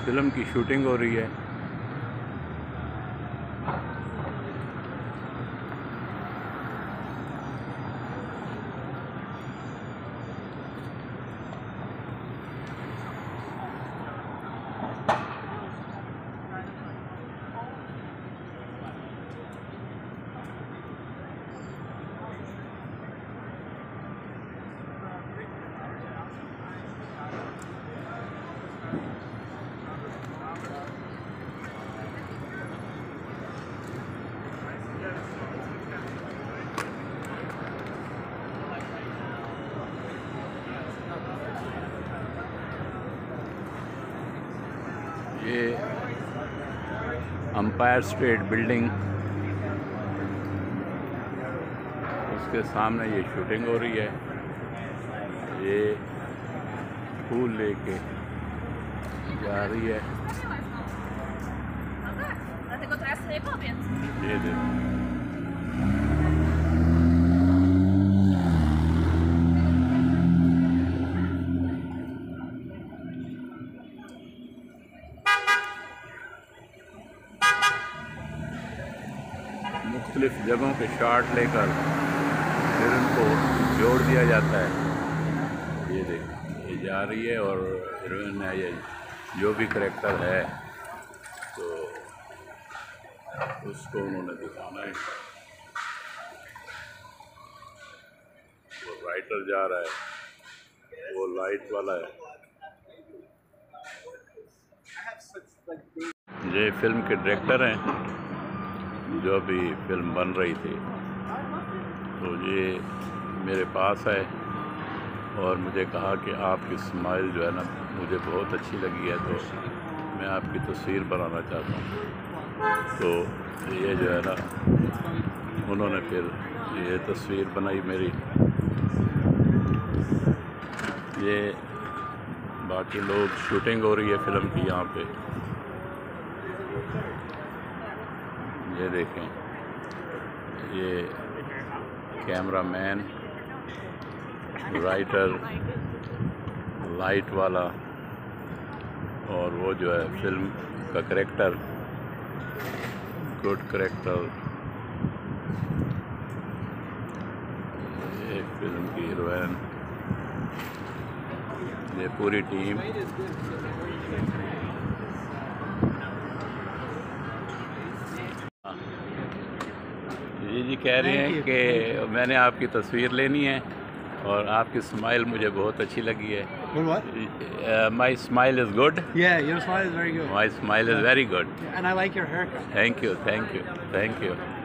Film की shooting हो रही है। ये एम्पायर स्टेट बिल्डिंग, उसके सामने ये शूटिंग हो रही है। ये फूल लेके जा रही है। ये देखो, मुख्तलिफ जगहों के शॉट लेकर फिर उनको जोड़ दिया जाता है। ये देखो, ये जा रही है और हीरोइन है, ये जो भी करैक्टर है तो उसको उन्होंने दिखाना है। वो राइटर जा रहा है, वो लाइट वाला है। ये फिल्म के डायरेक्टर हैं, जो अभी फिल्म बन रही थी, तो ये मेरे पास है और मुझे कहा कि आपकी स्माइल जो है ना मुझे बहुत अच्छी लगी है, तो मैं आपकी तस्वीर बनाना चाहता हूँ। तो ये जो है ना, उन्होंने फिर ये तस्वीर बनाई मेरी। ये बाकी लोग, शूटिंग हो रही है फिल्म की यहाँ पे। ये देखें, ये कैमरामैन, राइटर, लाइट वाला और वो जो है फिल्म का करैक्टर, गुड करैक्टर, ये फिल्म की हीरोइन, ये पूरी टीम। जी कह रहे हैं कि मैंने आपकी तस्वीर लेनी है और आपकी स्माइल मुझे बहुत अच्छी लगी है। My smile is good. Yeah, your smile is very good. My smile is very good. And I like your haircut. Thank you, thank you, thank you.